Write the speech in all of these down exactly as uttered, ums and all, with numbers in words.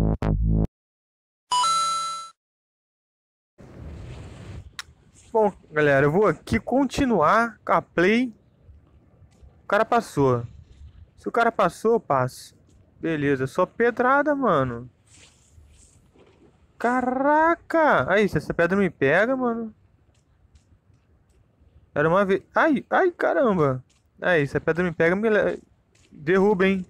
Bom, galera, eu vou aqui continuar com a play. O cara passou. Se o cara passou, eu passo. Beleza, só pedrada, mano. Caraca! Aí, se essa pedra não me pega, mano. Era uma vez. Ai, ai, caramba! Aí, se a pedra me pega, me le- derruba, hein?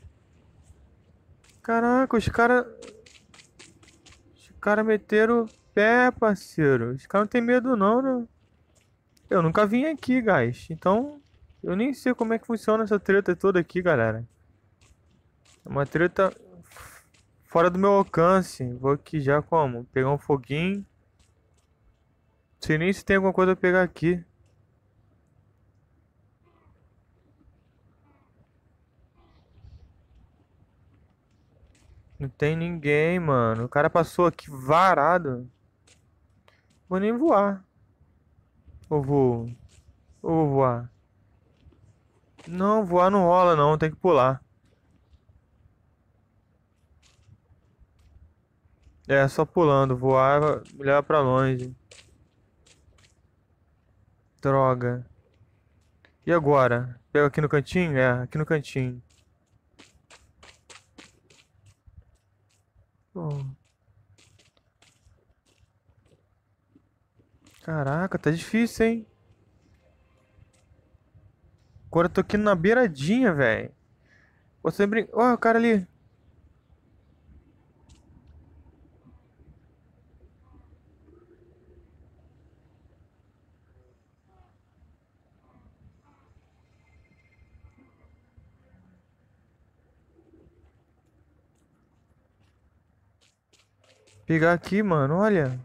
Caraca, os caras. Os caras meteram o pé, parceiro. Os caras não tem medo, não, né? Eu nunca vim aqui, guys. Então, eu nem sei como é que funciona essa treta toda aqui, galera. É uma treta fora do meu alcance. Vou aqui já como? Pegar um foguinho. Não sei nem se tem alguma coisa pra pegar aqui. Não tem ninguém, mano. O cara passou aqui varado. Vou nem voar. Ou vou. Ou vou voar. Não, voar não rola não. Tem que pular. É, só pulando. Voar me leva pra longe. Droga. E agora? Pega aqui no cantinho? É, aqui no cantinho. Pô, caraca, tá difícil, hein? Agora eu tô aqui na beiradinha, velho. Você brinca. Ó, o cara ali. Pegar aqui, mano. Olha.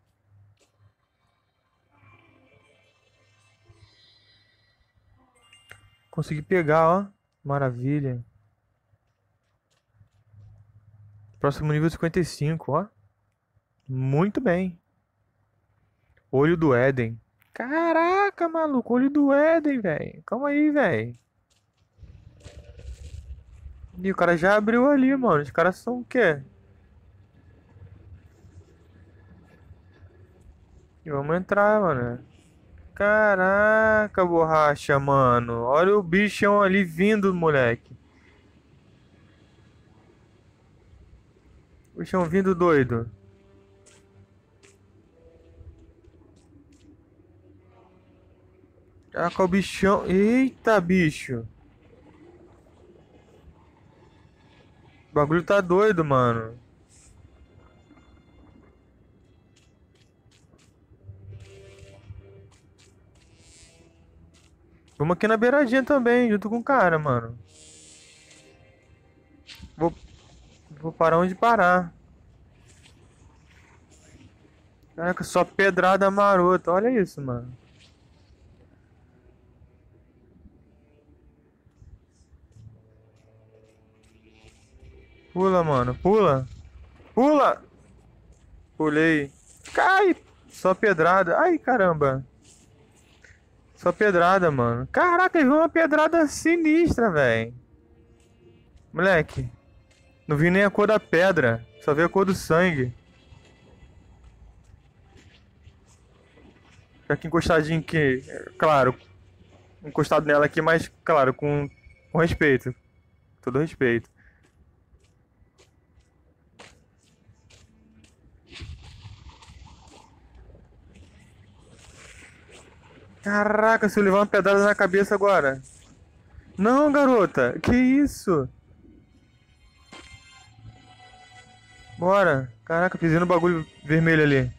Consegui pegar, ó. Maravilha. Próximo nível cinquenta e cinco, ó. Muito bem. Olho do Éden. Caraca, maluco. Olho do Éden, velho. Calma aí, velho. E o cara já abriu ali, mano. Os caras são o quê? E vamos entrar, mano. Caraca, borracha, mano. Olha o bichão ali vindo, moleque. O bichão vindo doido. Caraca, o bichão. Eita, bicho. O bagulho tá doido, mano. Vamos aqui na beiradinha também, junto com o cara, mano. Vou, vou parar onde parar. Caraca, só pedrada marota. Olha isso, mano. Pula, mano. Pula. Pula. Pulei. Cai. Só pedrada. Ai, caramba. Só pedrada, mano. Caraca, ele viu uma pedrada sinistra, velho. Moleque. Não vi nem a cor da pedra. Só vi a cor do sangue. Fica aqui encostadinho aqui. Claro. Encostado nela aqui, mas, claro, com, com respeito. Todo respeito. Caraca, se eu levar uma pedrada na cabeça agora. Não, garota. Que isso? Bora. Caraca, pisei no bagulho vermelho ali.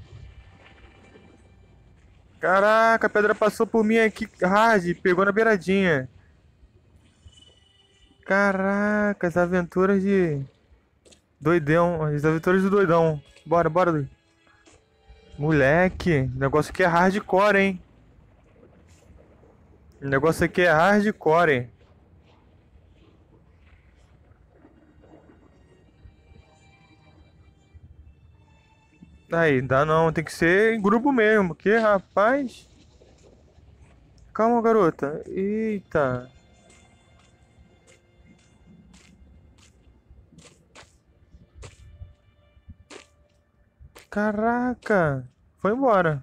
Caraca, a pedra passou por mim aqui, hard, pegou na beiradinha. Caraca, as aventuras de doidão, as aventuras do doidão. Bora, bora, doido. Moleque, o negócio aqui é hardcore, hein? O negócio aqui é hardcore, hein? Aí, dá não, tem que ser em grupo mesmo, que rapaz. Calma, garota. Eita. Caraca. Foi embora.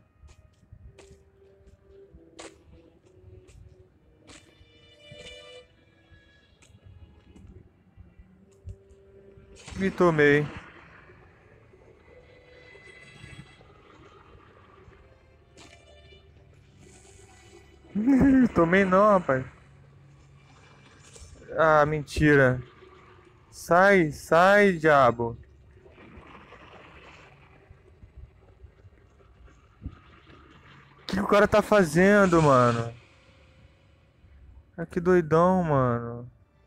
Me tomei. Tomei não, rapaz. Ah, mentira. Sai, sai, diabo. O que o cara tá fazendo, mano? Ah, que doidão, mano.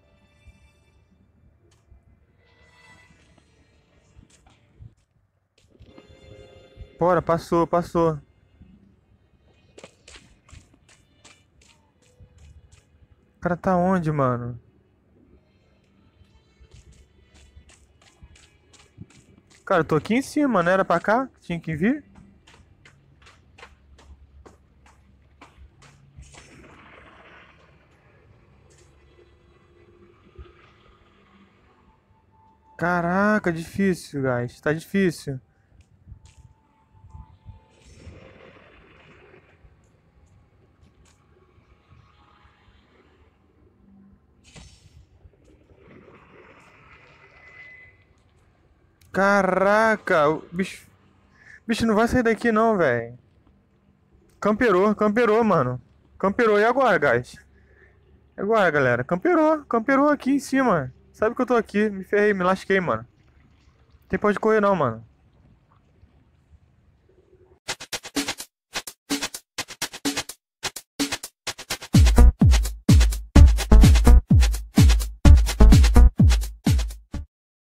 Bora, passou, passou. O cara tá onde, mano? Cara, eu tô aqui em cima, não era pra cá? Tinha que vir? Caraca, difícil, guys. Tá difícil. Caraca, o bicho, bicho não vai sair daqui não, velho. Camperou, camperou, mano. Camperou. E agora, guys? E agora, galera? Camperou, camperou aqui em cima. Sabe que eu tô aqui. Me ferrei, me lasquei, mano. Não tem pra onde correr não, mano.